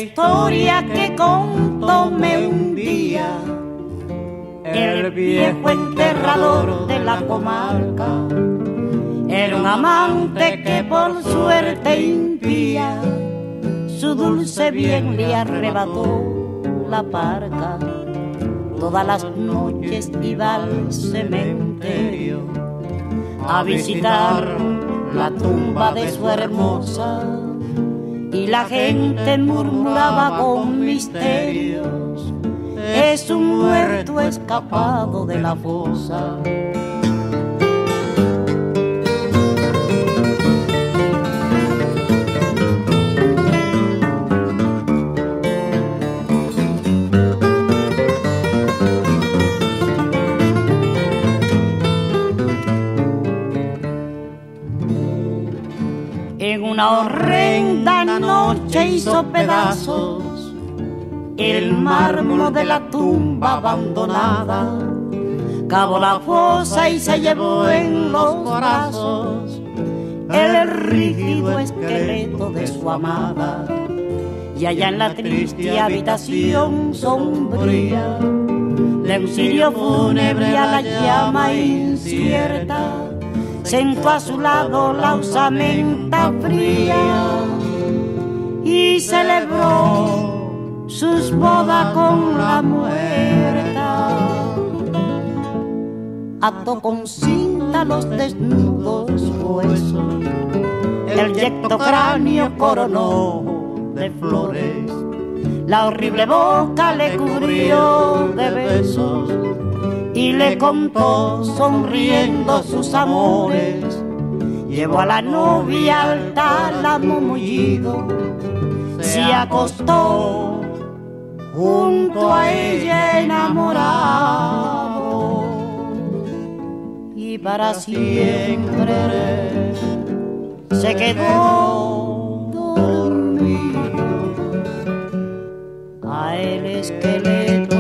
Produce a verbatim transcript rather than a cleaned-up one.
historia que contóme un día el viejo enterrador de la comarca. Era un amante que por suerte impía su dulce bien le arrebató la parca. Todas las noches iba al cementerio a visitar la tumba de su hermosa, y la gente murmuraba con misterios: es un muerto escapado de la fosa. En una horrenda noche hizo pedazos el mármol de la tumba abandonada, cavó la fosa y se llevó en los brazos el rígido esqueleto de su amada. Y allá en la triste habitación sombría de un cirio fúnebre a la llama incierta, sentó a su lado la osamenta fría y celebró sus bodas con la muerta. Ató con cinta los desnudos huesos, el yecto cráneo coronó de flores, la horrible boca le cubrió de besos y le contó sonriendo sus amores. Llevó a la novia al tálamo mullido, se acostó junto a ella enamorado, y para siempre se quedó dormido. A el esqueleto